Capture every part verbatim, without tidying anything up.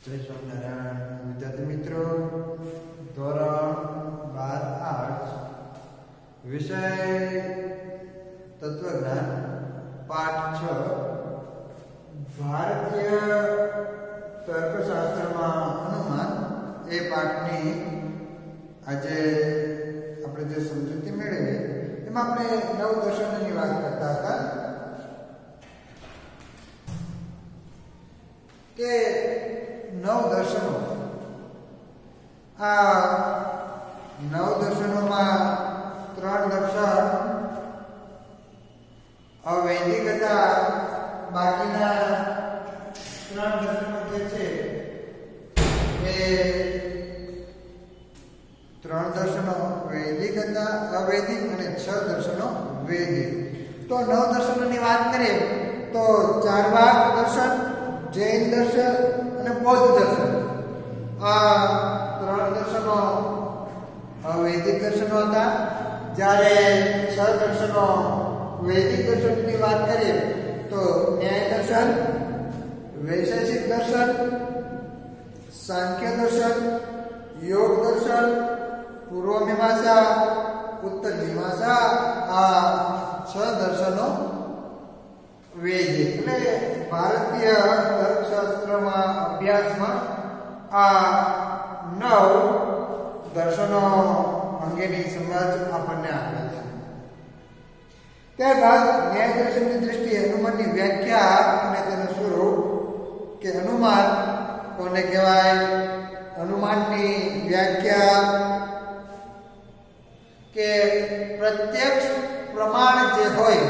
જય સ્વામિનારાયણ વિદ્યાર્થી મિત્રો, ધોરણ બાર આર્ટ્સ, વિષય તત્વજ્ઞાન, પાઠ છ, ભારતીય તર્કશાસ્ત્રમાં અનુમાન, એ પાઠની આજે આપણે જે સમજૂતી મેળવી એમાં આપણે નવ દર્શનની વાત કરતા હતા કે નવ દર્શનો, આ નવ દર્શનોમાં ત્રણ દર્શન અવૈદિક હતા, બાકીના ત્રણ દર્શનો જે છે એ ત્રણ દર્શનો વૈદિક હતા, અવૈદિક, અને છ દર્શનો વૈદિક. તો નવ દર્શનોની વાત કરીએ તો ચાર્વાક દર્શન, જૈન દર્શન અને બૌદ્ધ દર્શન, આ ત્રણ દર્શનો વૈદિક દર્શનો હતા. જ્યારે છ દર્શનો વૈદિક દર્શનની વાત કરીએ તો ન્યાય દર્શન, વૈશેષિક દર્શન, સાંખ્ય દર્શન, યોગ દર્શન, પૂર્વ મીમાંસા, ઉત્તર મીમાંસા, આ છ દર્શનો વૈદિક. એટલે ભારતીય તર્કશાસ્ત્રમાં અભ્યાસમાં આ નવ દર્શનો અંગેની સમજ આપણને આપે છે. ત્યારબાદ ન્યાય દર્શનની દ્રષ્ટિએ અનુમાનની વ્યાખ્યા અને તેનું સ્વરૂપ, કે અનુમાન કોને કહેવાય, અનુમાનની વ્યાખ્યા કે પ્રત્યક્ષ પ્રમાણ જે હોય,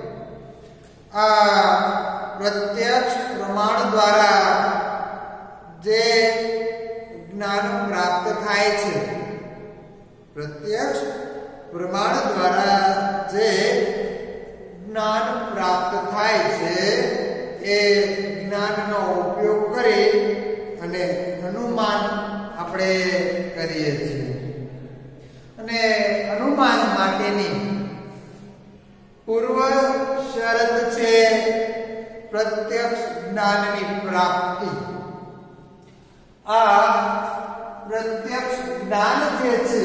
આ પ્રત્યક્ષ પ્રમાણ દ્વારા જે જ્ઞાન પ્રાપ્ત થાય છે, પ્રત્યક્ષ પ્રમાણ દ્વારા જે જ્ઞાન પ્રાપ્ત થાય છે એ જ્ઞાનનો ઉપયોગ કરી અને અનુમાન આપણે કરીએ છીએ. અને અનુમાન માટેની પૂર્વ શરત છે પ્રત્યક્ષ જ્ઞાનની પ્રાપ્તિ. આ પ્રત્યક્ષ જ્ઞાન જે છે,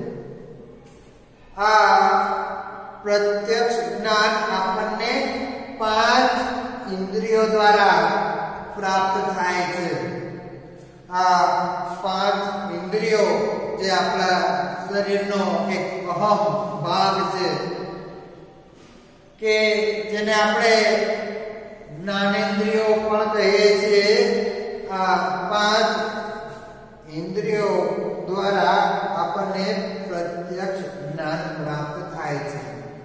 આ પ્રત્યક્ષ જ્ઞાન આપણને પાંચ ઇન્દ્રિયો દ્વારા પ્રાપ્ત થાય છે. આ પાંચ ઇન્દ્રિયો જે આપણા શરીરનો એક અહમ ભાગ છે, કે જેને આપણે જ્ઞાનેન્દ્રિયો પણ કહીએ છીએ, આ પાંચ ઇન્દ્રિયો દ્વારા આપણને પ્રત્યક્ષ જ્ઞાન પ્રાપ્ત થાય છે.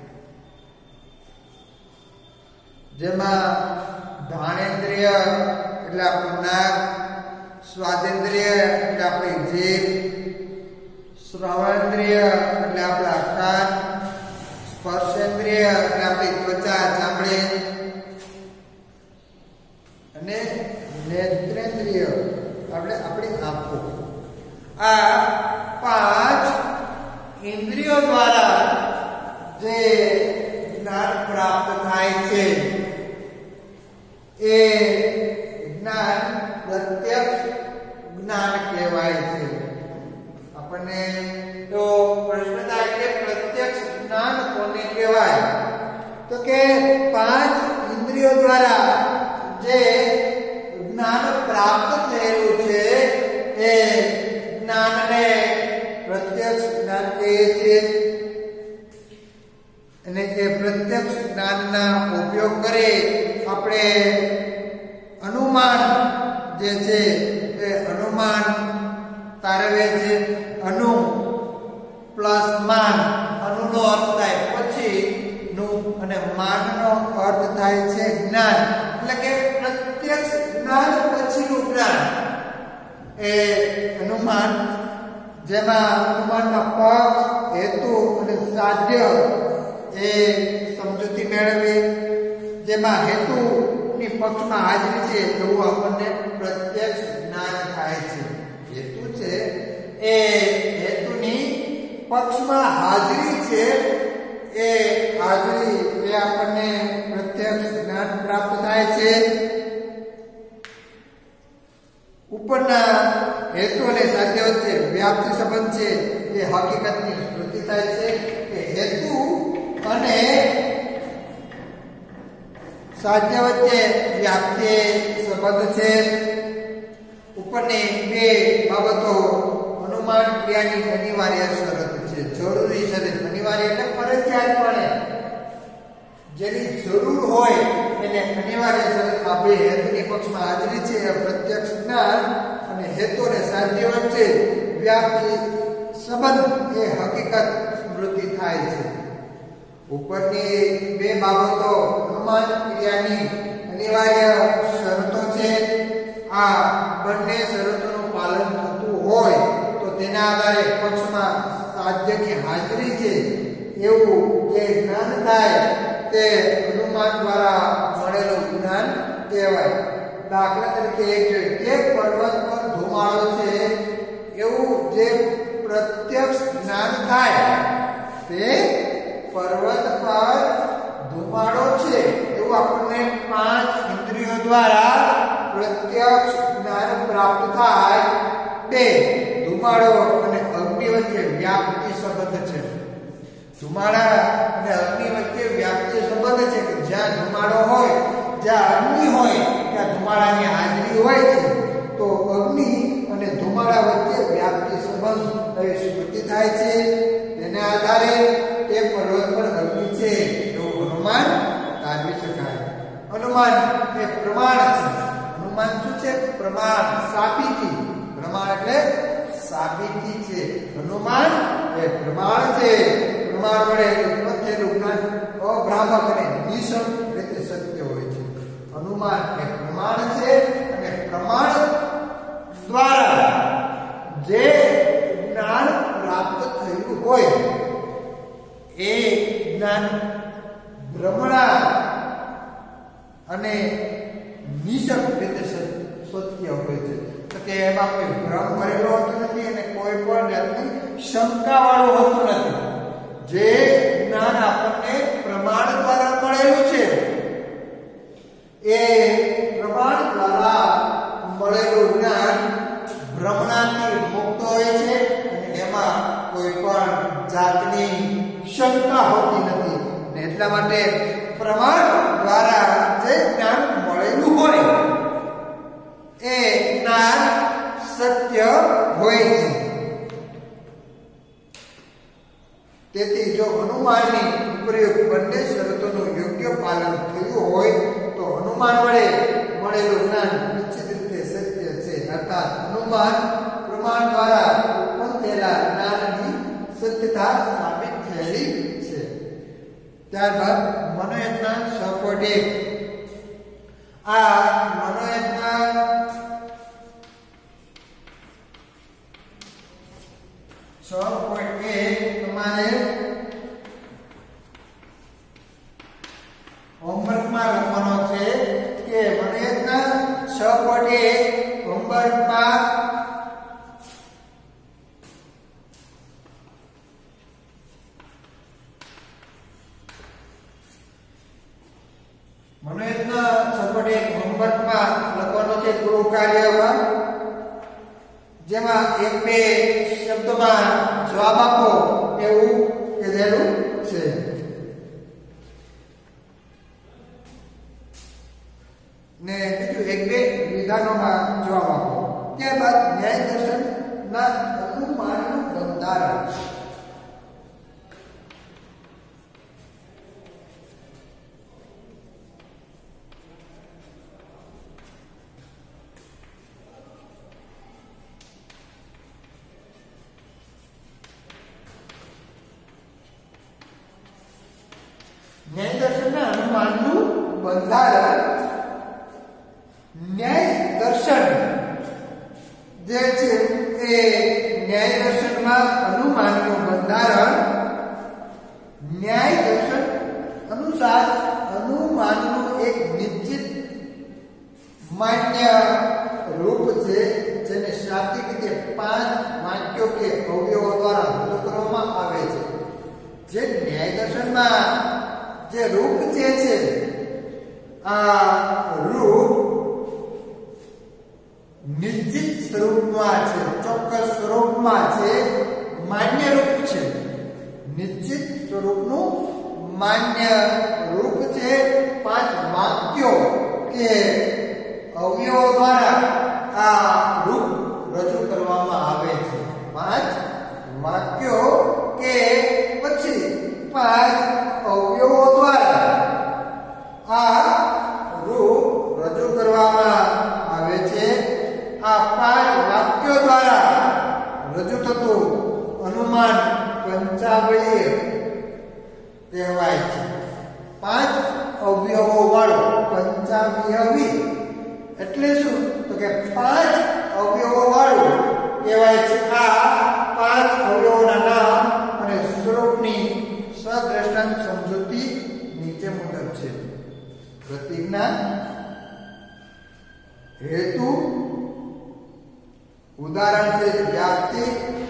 જેમાં ઘાણેન્દ્રિય એટલે આપણું નાક, સ્વાદેન્દ્રિય એટલે આપણી જીભ, શ્રવણેન્દ્રિય એટલે આપણા કાન, સ્પર્શેન્દ્રિય એટલે આપણી ત્વચા, ચામડી, અને નેત્રેન્દ્રિય એટલે આપણી આંખો. આ પાંચ ઇન્દ્રિયો દ્વારા જે જ્ઞાન પ્રાપ્ત થાય છે એ જ્ઞાન પ્રત્યક્ષ જ્ઞાન કહેવાય છે. આપણને તો પ્રશ્ન થાય કે પ્રત્યક્ષ જ્ઞાન કોને કહેવાય? તો કે પાંચ ઇન્દ્રિયો દ્વારા જે જ્ઞાન પ્રાપ્ત થયેલું છે એ જ્ઞાનને પ્રત્યક્ષ જ્ઞાન કહીએ છીએ. અને એ પ્રત્યક્ષ જ્ઞાનના ઉપયોગ કરી આપણે અનુમાન જે છે એ અનુમાન તારવે છે. અનુ પ્લસ માન, અનુનો અર્થ થાય પછી નું, અને માનનો અર્થ થાય છે જ્ઞાન. એટલે કે પ્રત્યક્ષ જ્ઞાન પછીનું જ્ઞાન એ અનુમાન. જેમાં અનુમાનમાં પક્ષ, હેતુ અને સાધ્ય એ સમજૂતી મેળવી. જેમાં હેતુની પક્ષમાં હાજરી છે એવું આપણને પ્રત્યક્ષ જ્ઞાન થાય છે. હેતુ છે એ હેતુની પક્ષમાં હાજરી છે, એ હાજરી એ આપણને પ્રત્યક્ષ જ્ઞાન પ્રાપ્ત થાય છે. ઉપરના હેતુ અને સાધ્ય વચ્ચે વ્યાપ્તિ સંબંધ છે એ હકીકતની સ્મૃતિ થાય છે કે હેતુ અને સાધ્ય વચ્ચે વ્યાપ્તિ સંબંધ છે. ઉપરની બે બાબતો અનુમાન ક્રિયાની અનિવાર્ય શરત છે. જરૂરી શરત, અનિવાર્ય એટલે ફરજિયાતપણે જેની જરૂર હોય એને અનિવાર્ય શરત આપણે હેતુની પક્ષમાં હાજરી છે એ પ્રત્યક્ષ જ્ઞાન અને હેતુ અને સાધ્ય વચ્ચે વ્યાપ્તિ સંબંધ એ હકીકત સ્મૃતિ થાય છે. ઉપરની બે બાબતો અનુમાન ક્રિયાની અનિવાર્ય શરતો છે. આ બંને શરતોનું પાલન થતું હોય તો તેના આધારે પક્ષમાં સાધ્યની હાજરી છે એવું જે જ્ઞાન થાય તે અનુમાન દ્વારા મળેલું જ્ઞાન કહેવાય. દાખલા તરીકે એક પર્વત પર ધુમાડો છે એવું જે પ્રત્યક્ષ જ્ઞાન થાય તે પર્વત પર ધુમાડો છે એવું આપણને પાંચ ઇન્દ્રિયો દ્વારા પ્રત્યક્ષ જ્ઞાન પ્રાપ્ત થાય. બે ધુમાડો અને અગ્નિ વચ્ચે વ્યાપ્તિ સંબંધ છે. ધુમાડા અને અગ્નિ વચ્ચે વ્યાપ્તિ સંબંધ છે કે જ્યાં ધુમાડો હોય, જ્યાં અગ્નિ હોય ત્યાં ધુમાડાની હાજરી હોય છે. તો અગ્નિ અને ધુમાડા વચ્ચે વ્યાપ્તિ સંબંધ એ સ્મૃતિ થાય છે. તેના આધારે તે પર્વત પર અગ્નિ છે એવું અનુમાન કાઢી શકાય. અનુમાન એ પ્રમાણ છે. અનુમાન શું છે? પ્રમાણ, સાબિતી. પ્રમાણ એટલે સાબિતી છે. અનુમાન એ પ્રમાણ છે. પ્રમાણ વડે ઉત્પન્ન થયેલું જ્ઞાન અભ્રામક અને નિસંગ રીતે સત્ય હોય છે. અનુમાન એ પ્રમાણ છે અને પ્રમાણ દ્વારા જે જ્ઞાન પ્રાપ્ત થયું હોય એ જ્ઞાન ભ્રમણા અને નિસંગ રીતે સત્ય હોય છે. તો કે એમાં કોઈ ભ્રમ ભરેલો હોતો નથી અને કોઈ પણ જાતની શંકા વાળું હોતું નથી. જે જ્ઞાન આપણને પ્રમાણ દ્વારા મળેલું છે એ પ્રમાણ દ્વારા મળેલું જ્ઞાન ભ્રમણાથી મુક્ત હોય છે અને એમાં કોઈ પણ જાતની શંકા હોતી નથી. અને એટલા માટે પ્રમાણ દ્વારા જે જ્ઞાન મળેલું હોય એ જ્ઞાન સત્ય હોય છે. તેથી જો અનુમાનની ઉપરયુક્ત બંને શરતોનું યોગ્ય પાલન થયું હોય તો અનુમાન વડે મળેલું જ્ઞાન નિશ્ચિત રીતે સત્ય છે. અર્થાત અનુમાન પ્રમાણ દ્વારા ઉત્પન્ન થયેલા જ્ઞાનની સત્યતા સાબિત થયેલી છે. ત્યારબાદ મનોયજ્ઞ છ પોઈન્ટ એક. આ મનોયજ્ઞ છ પોઈન્ટ એક તમારે હોમવર્કમાં લખવાનો છે કે મનોયજ્ઞ છ પોઈન્ટ એક હોમવર્કમાં મનોયજ્ઞ છ પોઈન્ટ એક હોમવર્કમાં લખવાનો છે ગૃહ કાર્યમાં, જેમાં એક બે શબ્દમાં જવાબ આપો એવું કહેલું છે. ને બીજું એક બે વિધાનોમાં જવાબ આપો. ત્યારબાદ ન્યાય દર્શનના અનુમાનનું બંધારણ. ન્યાય દર્શનના અનુમાનનું બંધારણ. ન્યાય દર્શન જે છે એ ન્યાય દર્શનમાં અનુમાનનું બંધારણ ન્યાય દર્શન અનુસાર અનુમાનનું એક નિશ્ચિત માન્ય રૂપ છે, જેને શાબ્દિક રીતે પાંચ વાક્યો કે અવયવો દ્વારા રજૂ કરવામાં આવે છે. જે ન્યાય દર્શનમાં જે રૂપ જે છે આ રૂપ નિશ્ચિત સ્વરૂપમાં છે, ચોક્કસ સ્વરૂપમાં છે, માન્ય રૂપ છે, નિશ્ચિત સ્વરૂપનું માન્ય રૂપ છે. પાંચ વાક્યો કે અવયવો દ્વારા આ રૂપ રજૂ કરવામાં આવે છે. પાંચ વાક્યો કે પછી પાંચ અવયવો દ્વારા આ રૂપ રજૂ કરવામાં આવે છે. આ પાંચ વાક્યો દ્વારા રજૂ થતું અનુમાન પંચાવલી કહેવાય છે. પાંચ અવયવો વાળો પંચાવયવી એટલે શું? તો કે પાંચ અવયવો વાળું કહેવાય છે. આ પાંચ અવયવોના નામ અને સ્વરૂપની સદ્રષ્ટાંત સમજૂતી નીચે મુજબ છે. પ્રતિજ્ઞા, હેતુ, ઉદાહરણ છે વ્યાપ્તિ,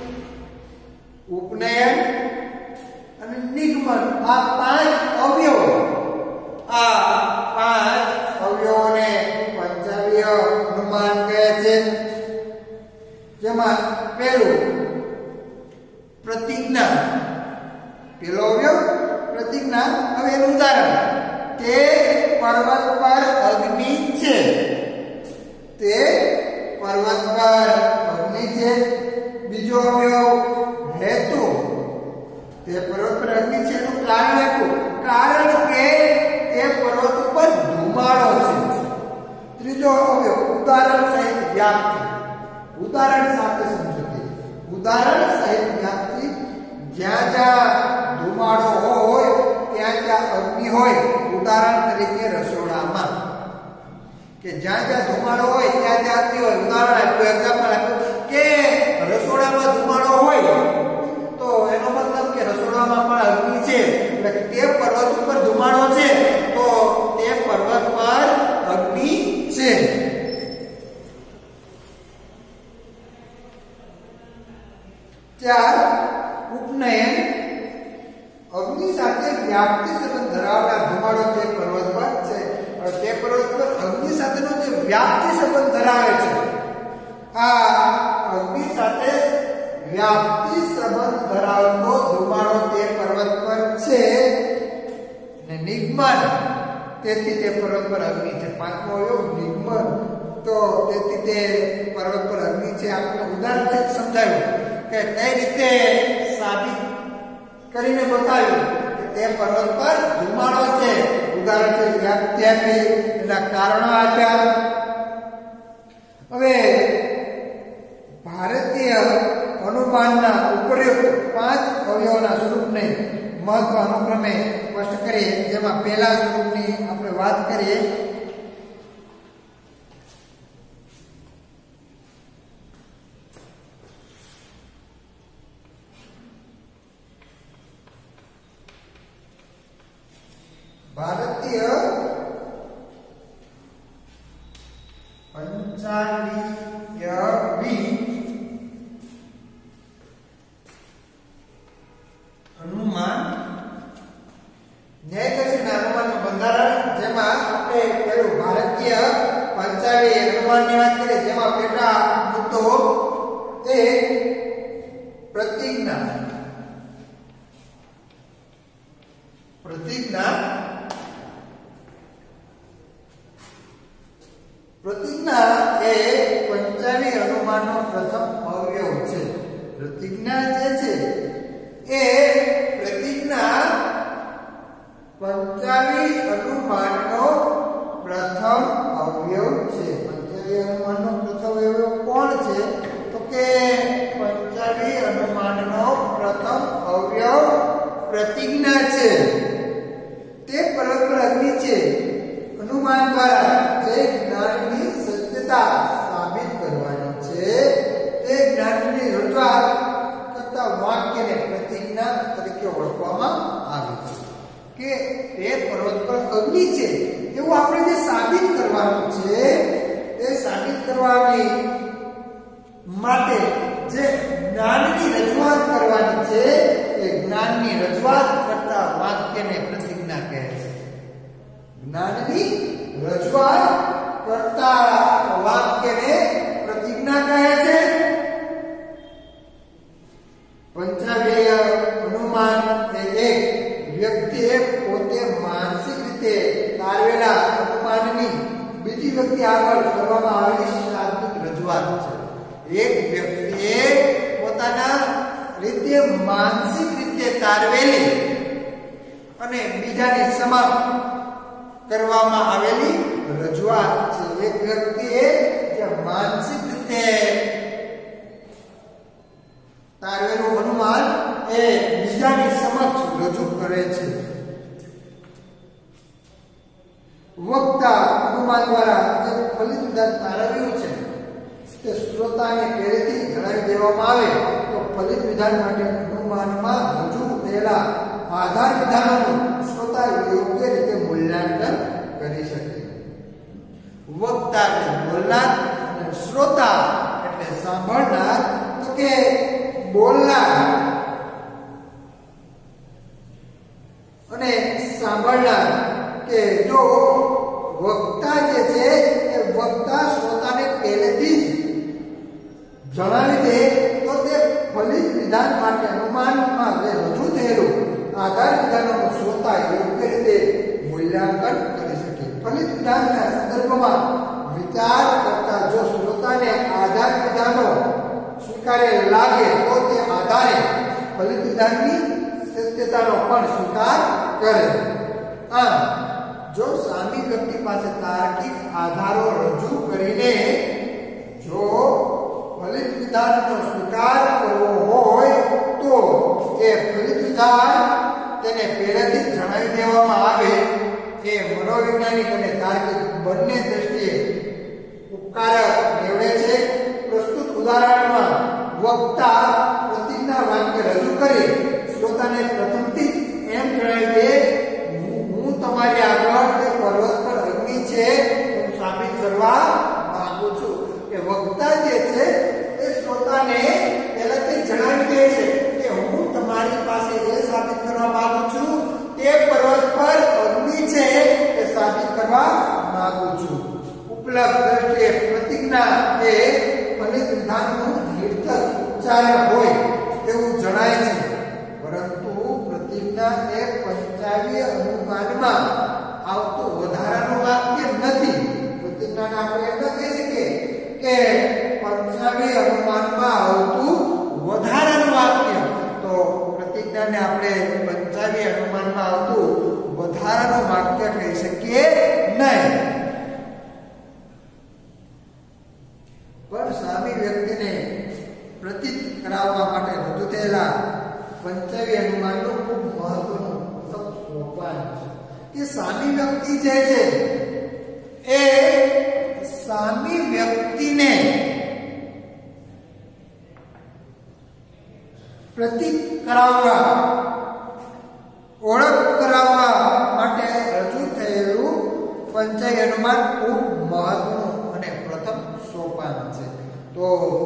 ઉપનયન અને નિગમન. આ પાંચ અવયવો આ પાંચ અવયવોને પંચાવય અનુમાન કહે છે. જેમાં પહેલું પ્રતિજ્ઞા, પેલો અવયવ પ્રતિજ્ઞા. હવે એનું ઉદાહરણ, તે પર્વત પર અગ્નિ છે, તે પર્વત પર અગ્નિ છે. બીજો અવયવ હેતુ, તે પર્વત પર અગ્નિ છે એનું કારણ આપ્યું, કારણ કે તે પર્વત ઉપર ધુમાડો છે. ત્રીજો અવયવ ઉદાહરણ સહિત વ્યાપ્તિ, ઉદાહરણ સાથે સમજૂતી. ઉદાહરણ સહિત વ્યાપ્તિ, જ્યાં જ્યાં ધુમાડો હોય ત્યાં ત્યાં અગ્નિ હોય. ઉદાહરણ તરીકે રસોડામાં, કે જ્યાં જ્યાં ધુમાડો હોય ત્યાં ત્યાં અગ્નિ હોય. ઉદાહરણ આપ્યું, એક્ઝામ્પલ આપ્યું કે રસોડામાં ધુમાડો હોય તો એનો મતલબ કે રસોડામાં પણ અગ્નિ છે, એટલે તે પર્વત ઉપર ધુમાડો છે તો તે પર્વત પર અગ્નિ છે. ચાર ઉપનયન, અગ્નિ સાથે વ્યાપ્તિ સંબંધ ધરાવનાર ધુમાડો તે પર્વત પર છે. તે પર્વત પર અગ્નિ સાથેનો જે વ્યાપ્તિ સંબંધ ધરાવે છે, આ અગ્નિ સાથે વ્યાપ્તિ સંબંધ ધરાવતો ધુમાડો તે પર્વત પર છે. ને નિગમન, તેથી તે પર્વત પર અગ્નિ છે. પાંચમો અવયવ નિગમન, તો તેથી તે પર્વત પર અગ્નિ છે. આપણે ઉદાહરણથી સમજાવ્યું કે કઈ રીતે સાબિત કરીને બતાવ્યું કે તે પર્વત પર ધુમાડો છે. ઉદાહરણ છે વ્યાપ્તિ આપી, એના કારણો આપ્યા. હવે ભારતીય અનુમાનના ઉપયુક્ત પાંચ અવયવોના સ્વરૂપને મહત્વ અનુક્રમે સ્પષ્ટ કરીએ. જેમાં પહેલા સ્વરૂપની આપણે વાત કરીએ. ભારતીય પંચાવયવી અનુમાન, ન્યાયદર્શીના અનુમાનનું બંધારણ. જેમાં આપણે પેલું ભારતીય પંચાવય અનુમાનની વાત કરીએ. જેમાં પેટા મુદ્દો એ પ્રતિજ્ઞા. પ્રતિજ્ઞા પ્રતિજ્ઞા એ પંચાવય અનુમાનનો પ્રથમ અવયવ છે. પ્રતિજ્ઞા જે છે એ પ્રતિજ્ઞા પંચાવય અનુમાનનો પ્રથમ અવયવ છે. પંચાવય અનુમાનનો પ્રથમ અવયવ કોણ છે? તો કે પંચાવય અનુમાનનો પ્રથમ અવયવ પ્રતિજ્ઞા છે. તે પર્વત પર અગ્નિ છે અનુમાન દ્વારા જે જ્ઞાનની સત્યતા સાબિત કરવાની છે, તે જ્ઞાનની રજૂઆત કરતા વાક્યને પ્રતિજ્ઞા તરીકે ઓળખવામાં આવે છે. કે તે પર્વત પર અગ્નિ છે એવું આપણે જે સાબિત કરવાનું છે, તે સાબિત કરવાની માટે જે જ્ઞાનની રજૂઆત કરવાની છે, એ જ્ઞાનની રજૂઆત કરતા વાક્યને પ્રતિજ્ઞા કહે છે. જ્ઞાનની રજૂઆત કરતા વાક્યને પ્રતિજ્ઞા કહે બીજી વ્યક્તિ આગળ કરવામાં આવેલી શાબ્દિક રજૂઆત છે. એક વ્યક્તિએ પોતાના રીતે માનસિક રીતે તારવેલી અને બીજાની સમક્ષ કરવામાં આવેલી રજૂઆત છે. એક વ્યક્તિએ જે માનસિક રીતે તારવેલું અનુમાન એ બીજાની સમક્ષ રજૂ કરે છે. વક્તા અનુમાન દ્વારા જે ફલિત વિધાન તારવ્યું છે તે શ્રોતાને પહેલેથી જણાવી દેવામાં આવે તો ફલિત વિધાન માટે અનુમાનમાં રજૂ થયેલા આધાર વિધાનોનું શ્રોતા યોગ્ય રીતે મૂલ્યાંકન કરી શકે. વક્તા એટલે બોલનાર અને શ્રોતા એટલે સાંભળનાર. તો કે બોલનાર અને સાંભળનાર કે જો વક્તા જે છે એ વક્તા શ્રોતાને પહેલેથી જ જણાવી દે તો તે ફલિત વિધાન માટે અનુમાનમાં જે રજૂ થયેલું આધાર વિધાનોનું શ્રોતા યોગ્ય રીતે મૂલ્યાંકન કરી શકે. ફલિત વિધાનના સંદર્ભમાં વિચાર કરતા જો શ્રોતાને આધાર વિધાનો સ્વીકાર્ય લાગે તો તે આધારે ફલિત વિધાનની સત્યતાનો પણ સ્વીકાર કરે. આમ જો સામી વ્યક્તિ પાસે તાર્કિક આધારો રજૂ કરીને જો ફલિત વિધાનનો સ્વીકાર કરવો હોય તો એ ફલિત વિધાન તેને પહેલેથી જ જણાવી દેવામાં આવે એ મનોવૈજ્ઞાનિક અને તાર્કિક બંને દ્રષ્ટિએ ઉપકારક નીવડે છે. પ્રસ્તુત ઉદાહરણમાં વક્તા પ્રતિજ્ઞા વાક્ય રજૂ કરી શ્રોતાને પ્રથમથી એમ જણાવી દે હું તમારી આગળ તે પર્વત પર અગ્નિ છે એમ સાબિત કરવા માંગુ છું. કે વક્તા જે છે એ શ્રોતાને પહેલાથી જણાવી દે છે કે હું તમારી પાસે એ સાબિત કરવા માંગુ છું તે પર્વત પર અગ્નિ છે એ સાબિત કરવા માંગુ છું. ઉપલબ્ધ દ્રષ્ટિએ પ્રતિજ્ઞા એ ફલિત વિધાનનું નિર્થક ઉચ્ચારણ હોય તેવું જણાય છે. પરંતુ પ્રતિજ્ઞા એ પંચાવીય અનુમાનમાં આવતું વધારાનું વાક્ય નથી. પ્રતિજ્ઞાને આપણે એમ ન કહી શકીએ કે પંચાવીય અનુમાનમાં આવતું વધારાનું વાક્ય. તો પ્રતિજ્ઞાને આપણે પંચાવીય અનુમાનમાં આવતું વધારાનું વાક્ય કહી શકીએ નહીં. પણ સામી વ્યક્તિને પ્રતીત કરાવવા માટે રજૂ થયેલા પંચાવી અનુમાનનું ખૂબ મહત્વનું સોપાન છે. કે સામી વ્યક્તિ જે છે એ સામી વ્યક્તિને પ્રતીત કરાવવા ઓળખ કરાવવા માટે રજૂ થયેલું પંચાવી અનુમાન ખૂબ મહત્વનું અને પ્રથમ સોપાન છે. તો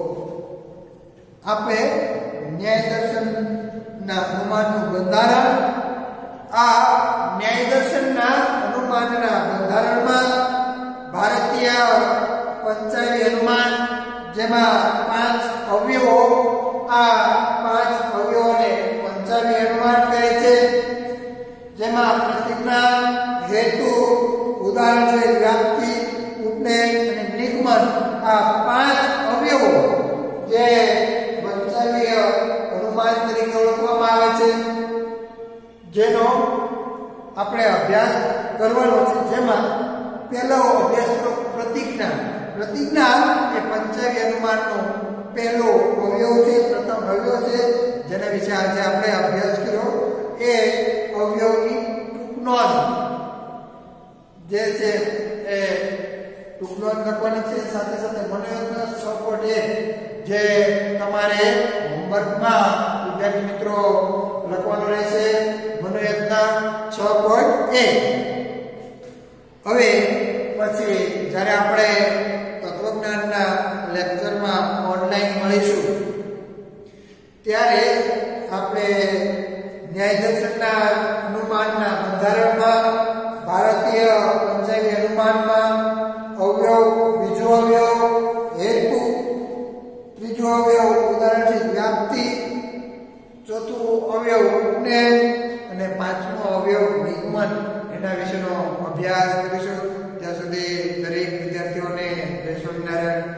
આપણે ન્યાય દર્શનના અનુમાનનું બંધારણ આ ન્યાય દર્શનના અનુમાનના બંધારણમાં ભારતીય પંચાવી અનુમાન જેમાં પાંચ અવયવો આ પાંચ અવયવોને પંચાવી અનુમાન કહે છે. જેમાં પ્રતિજ્ઞા, હેતુ, ઉદાહરણ છે વ્યાપ્તિ, ઉપનયન અને નિગમન આ પાંચ અવયવો જે પંચાવીય અનુમાન તરીકે ઓળખવામાં આવે છે જેનો આપણે અભ્યાસ કરવાનો છે. જેમાં પહેલો અભ્યાસ પ્રતિજ્ઞા. પ્રતિજ્ઞા એ પંચાવી અનુમાનનો પહેલો અવયવ છે, પ્રથમ અવયવ છે જેના વિશે આજે આપણે અભ્યાસ કર્યો. એ અવયવની ટૂંકનોંધ જે છે એ ટૂંકનોંધ લખવાની છે. સાથે સાથે મનોયોજના છ પોઈન્ટ એક જે તમારે હોમવર્કમાં વિદ્યાર્થી મિત્રો લખવાનું રહેશે. મનોયોજના છ પોઈન્ટ એક. હવે પછી જ્યારે આપણે તત્વજ્ઞાનના લેક્ચરમાં ઓનલાઈન મળીશું ત્યારે આપણે ન્યાય દર્શનના અનુમાનના બંધારણમાં ભારતીય પંચાવી અનુમાનમાં અવયવ, બીજો અવયવ હેતુ, ત્રીજો અવયવ ઉદાહરણ છે વ્યાપ્તિ, ચોથું અવયવ ઉપનયન અને પાંચમો અવયવ નિગમન એના વિશેનો અભ્યાસ કરીશું. ત્યાં સુધી દરેક વિદ્યાર્થી પૃથ્વીનારાયણ